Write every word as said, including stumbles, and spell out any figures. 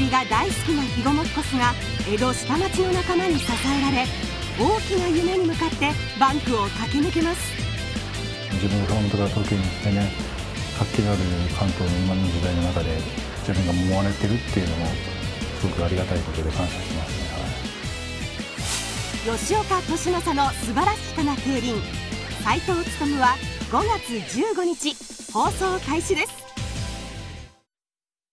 釣りが大好きな肥後もっこすが江戸下町の仲間に支えられ、大きな夢に向かってバンクを駆け抜けます。 自分が熊本から東京に来てね、活気のある関東の今の時代の中で自分が思われてるっていうのもすごくありがたいことで感謝してますね。 はい、吉岡稔正の素晴らしきな競輪、斉藤勉はごがつじゅうごにち放送開始です。